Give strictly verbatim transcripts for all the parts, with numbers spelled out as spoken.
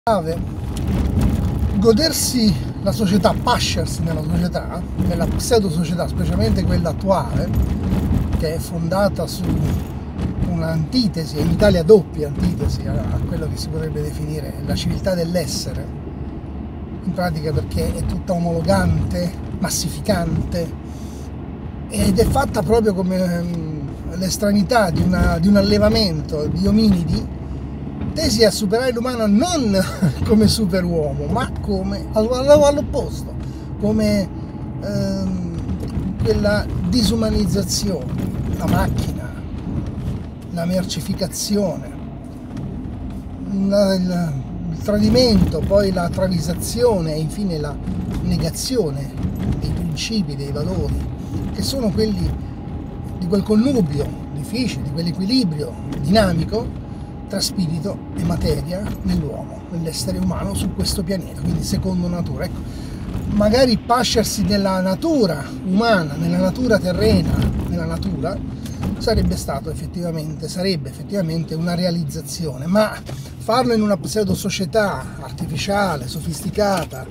Godersi la società, pascersi nella società, nella pseudo società, specialmente quella attuale, che è fondata su un'antitesi, in Italia doppia antitesi a quello che si potrebbe definire la civiltà dell'essere, in pratica perché è tutta omologante, massificante, ed è fatta proprio come l'estranità di, una, di un allevamento di ominidi tesi a superare l'umano non come superuomo, ma come all'opposto, come ehm, quella disumanizzazione, la macchina, la mercificazione, la, il, il tradimento, poi la travisazione e infine la negazione dei principi, dei valori, che sono quelli di quel connubio difficile, di quell'equilibrio dinamico tra spirito e materia nell'uomo, nell'essere umano su questo pianeta, quindi secondo natura. Ecco, magari pascersi nella natura umana, nella natura terrena, nella natura, sarebbe stato effettivamente, sarebbe effettivamente una realizzazione, ma farlo in una pseudo società artificiale, sofisticata,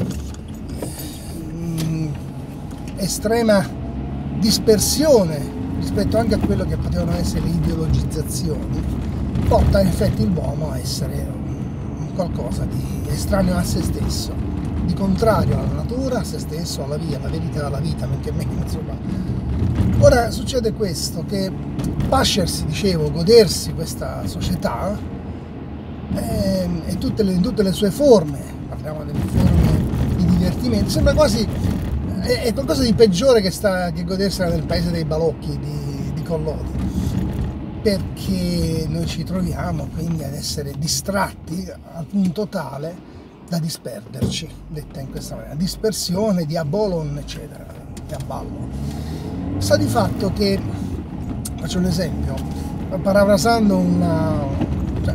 mh, estrema dispersione rispetto anche a quello che potevano essere le ideologizzazioni, porta in effetti l'uomo a essere qualcosa di estraneo a se stesso, di contrario alla natura, a se stesso, alla via, alla verità, alla vita, men che meno, insomma. Ora succede questo, che pascersi, dicevo, godersi questa società eh, e tutte le, in tutte le sue forme, parliamo delle forme di divertimento, sembra quasi è, è qualcosa di peggiore che, sta, che godersela nel paese dei balocchi di, di Collodi, perché noi ci troviamo quindi ad essere distratti al punto tale da disperderci, detta in questa maniera, dispersione, diabolon, eccetera, diaballo. Sta di fatto che, faccio un esempio, parafrasando una, cioè,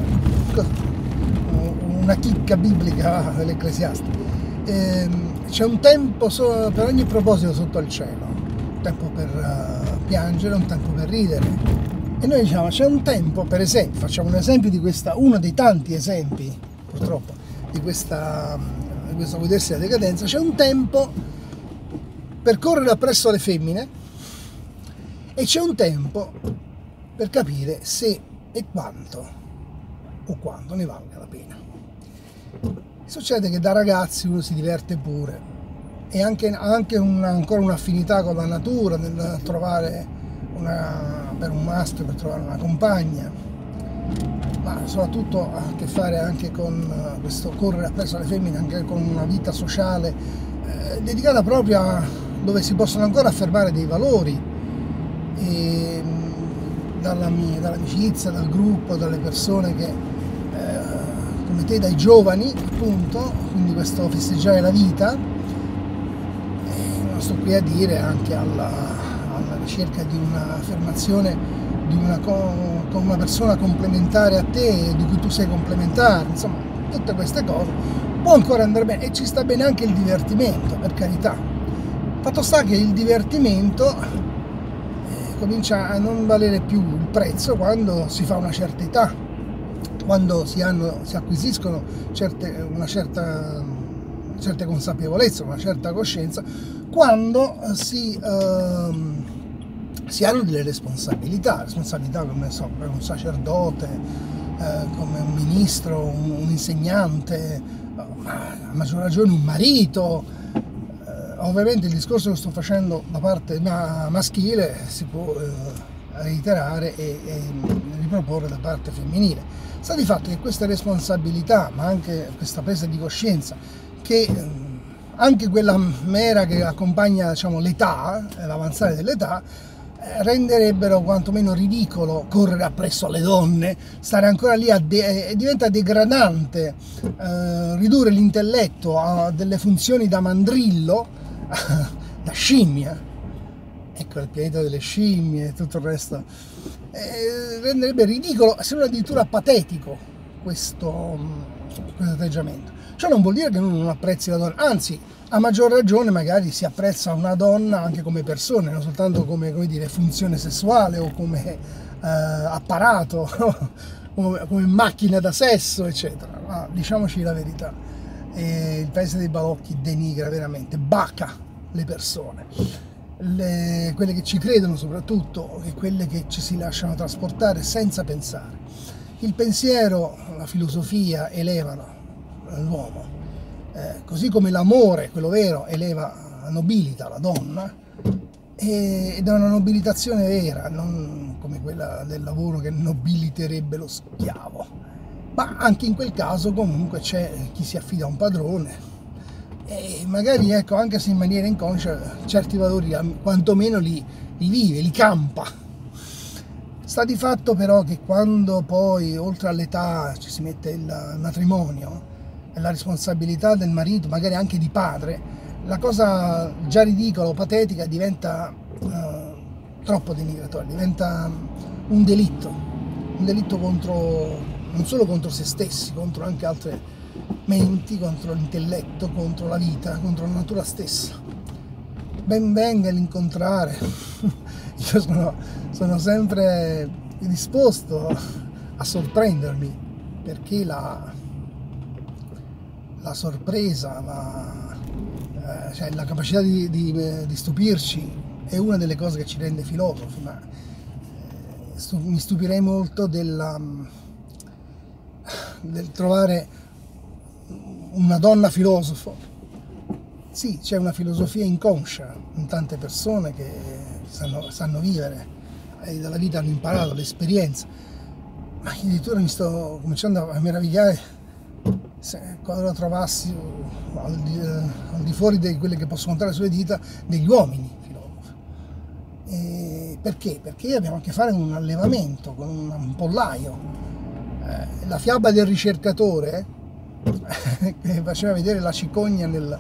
una chicca biblica dell'Ecclesiaste, ehm, c'è un tempo so, per ogni proposito sotto il cielo, un tempo per uh, piangere, un tempo per ridere. E noi diciamo, c'è un tempo, per esempio, facciamo un esempio di questa, uno dei tanti esempi, purtroppo, di questa, di questa godersi la decadenza, c'è un tempo per correre appresso alle femmine e c'è un tempo per capire se e quanto o quanto ne valga la pena. Succede che da ragazzi uno si diverte pure e anche, anche una, ancora un'affinità con la natura, nel trovare una, per un maschio, per trovare una compagna, ma soprattutto ha a che fare anche con questo correre appresso alle femmine, anche con una vita sociale eh, dedicata proprio a dove si possono ancora affermare dei valori, e, dall'amicizia, dal gruppo, dalle persone che eh, come te, dai giovani appunto, quindi questo festeggiare la vita, e non sto qui a dire anche alla alla ricerca di un'affermazione di una, con una persona complementare a te, di cui tu sei complementare, insomma, tutte queste cose può ancora andare bene e ci sta bene anche il divertimento, per carità. Fatto sta che il divertimento eh, comincia a non valere più il prezzo quando si fa una certa età, quando si, hanno, si acquisiscono certe, una certa certe consapevolezze, una certa coscienza, quando si, ehm, si hanno delle responsabilità, responsabilità come, so, come un sacerdote, eh, come un ministro, un, un insegnante, ma a maggior ragione un marito. Eh, ovviamente il discorso che sto facendo da parte ma, maschile si può eh, reiterare e, e riproporre da parte femminile. Sta di fatto che queste responsabilità, ma anche questa presa di coscienza, che anche quella mera che accompagna, diciamo, l'età, l'avanzare dell'età, renderebbero quantomeno ridicolo correre appresso alle donne, stare ancora lì, a de diventa degradante eh, ridurre l'intelletto a delle funzioni da mandrillo, da scimmia, ecco il pianeta delle scimmie e tutto il resto, eh, renderebbe ridicolo, se non addirittura patetico questo, questo atteggiamento. Ciò non vuol dire che uno non apprezzi la donna, anzi, a maggior ragione magari si apprezza una donna anche come persona, non soltanto come, come dire, funzione sessuale o come eh, apparato come, come macchina da sesso, eccetera. Ma diciamoci la verità, eh, il paese dei balocchi denigra veramente, baca le persone, le, quelle che ci credono soprattutto e quelle che ci si lasciano trasportare senza pensare. Il pensiero, la filosofia elevano l'uomo, eh, così come l'amore, quello vero, eleva, nobilita la donna, ed è una nobilitazione vera, non come quella del lavoro che nobiliterebbe lo schiavo, ma anche in quel caso comunque c'è chi si affida a un padrone e magari, ecco, anche se in maniera inconscia, certi valori quantomeno li, li vive, li campa. Sta di fatto però che quando poi oltre all'età ci si mette il matrimonio e la responsabilità del marito, magari anche di padre, la cosa già ridicola o patetica diventa uh, troppo denigratoria, diventa un delitto, un delitto contro, non solo contro se stessi, contro anche altre menti, contro l'intelletto, contro la vita, contro la natura stessa. Ben venga l'incontrare, io sono, sono sempre disposto a sorprendermi, perché la, la sorpresa, la, eh, cioè la capacità di, di, di stupirci è una delle cose che ci rende filosofi, ma eh, stu, mi stupirei molto della, del trovare una donna filosofo. Sì, c'è una filosofia inconscia in tante persone che sanno, sanno vivere e dalla vita hanno imparato l'esperienza, ma addirittura mi sto cominciando a meravigliare se, quando la trovassi al di, al di fuori di quelle che posso contare sulle dita, degli uomini filosofi. E perché? Perché abbiamo a che fare con un allevamento, con un, un pollaio. Eh, la fiaba del ricercatore eh, che faceva vedere la cicogna nel...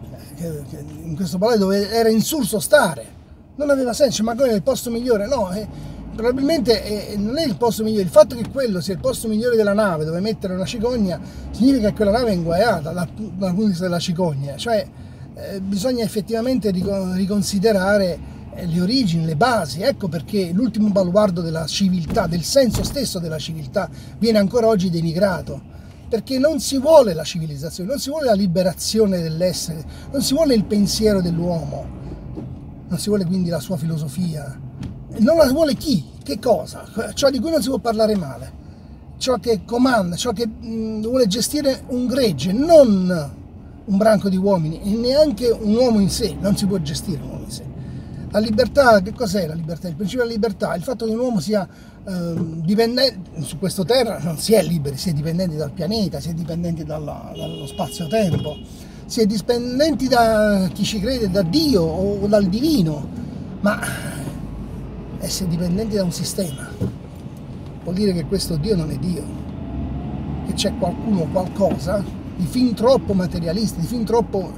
in questo pollaio dove era insulso stare, non aveva senso, ma quello è il posto migliore, no, eh, probabilmente eh, non è il posto migliore, il fatto che quello sia il posto migliore della nave dove mettere una cicogna significa che quella nave è inguaiata dal punto di vista della cicogna, cioè eh, bisogna effettivamente riconsiderare eh, le origini, le basi. Ecco perché l'ultimo baluardo della civiltà, del senso stesso della civiltà, viene ancora oggi denigrato. Perché non si vuole la civilizzazione, non si vuole la liberazione dell'essere, non si vuole il pensiero dell'uomo, non si vuole quindi la sua filosofia, non la vuole chi? Che cosa? Ciò di cui non si può parlare male, ciò che comanda, ciò che mh, vuole gestire un gregge, non un branco di uomini, e neanche un uomo in sé, non si può gestire un uomo in sé. La libertà, che cos'è la libertà? Il principio della libertà è il fatto che un uomo sia eh, dipendente, su questa terra non si è liberi, si è dipendenti dal pianeta, si è dipendenti dalla, dallo spazio-tempo, si è dipendenti da chi ci crede, da Dio o dal divino, ma essere dipendenti da un sistema vuol dire che questo Dio non è Dio, che c'è qualcuno o qualcosa di fin troppo materialista, di fin troppo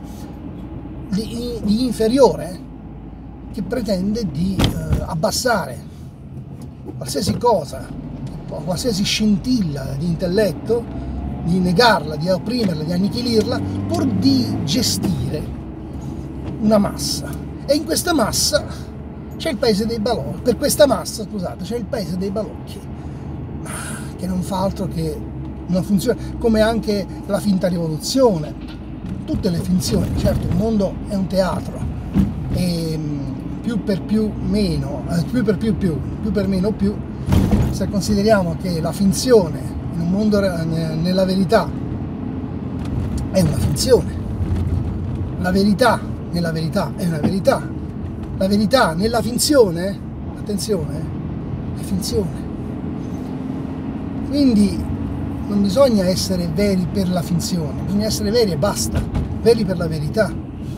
di, di inferiore, che pretende di eh, abbassare qualsiasi cosa, qualsiasi scintilla di intelletto, di negarla, di opprimerla, di annichilirla, pur di gestire una massa. E in questa massa c'è il paese dei balocchi, per questa massa, scusate, c'è il paese dei balocchi, che non fa altro che non funziona, come anche la finta rivoluzione, tutte le finzioni. Certo, il mondo è un teatro, e più per più meno, eh, più per più più, più per meno più, se consideriamo che la finzione in un mondo nella verità è una finzione, la verità nella verità è una verità, la verità nella finzione, attenzione, è finzione. Quindi non bisogna essere veri per la finzione, bisogna essere veri e basta, veri per la verità.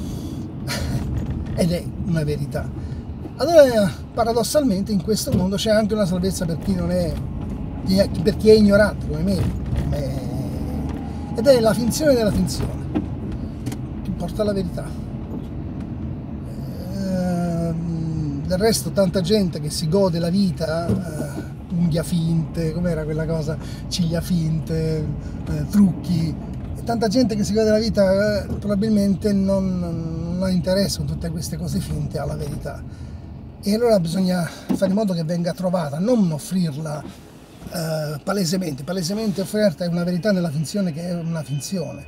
Ed è una verità. Allora, paradossalmente, in questo mondo c'è anche una salvezza per chi non è, per chi è ignorante come me, ed è la finzione della finzione che porta alla verità. Ehm, del resto, tanta gente che si gode la vita, eh, unghia finte, com'era quella cosa, ciglia finte, eh, trucchi, e tanta gente che si gode la vita eh, probabilmente non, non ha interesse con tutte queste cose finte alla verità. E allora bisogna fare in modo che venga trovata, non offrirla eh, palesemente, palesemente offerta è una verità nella finzione che è una finzione.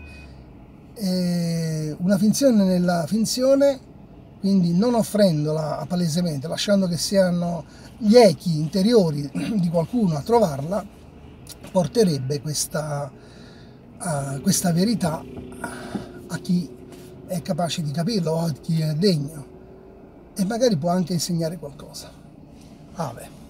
E una finzione nella finzione, quindi non offrendola palesemente, lasciando che siano gli echi interiori di qualcuno a trovarla, porterebbe questa, uh, questa verità a chi è capace di capirlo o a chi è degno, e magari può anche insegnare qualcosa. Ave.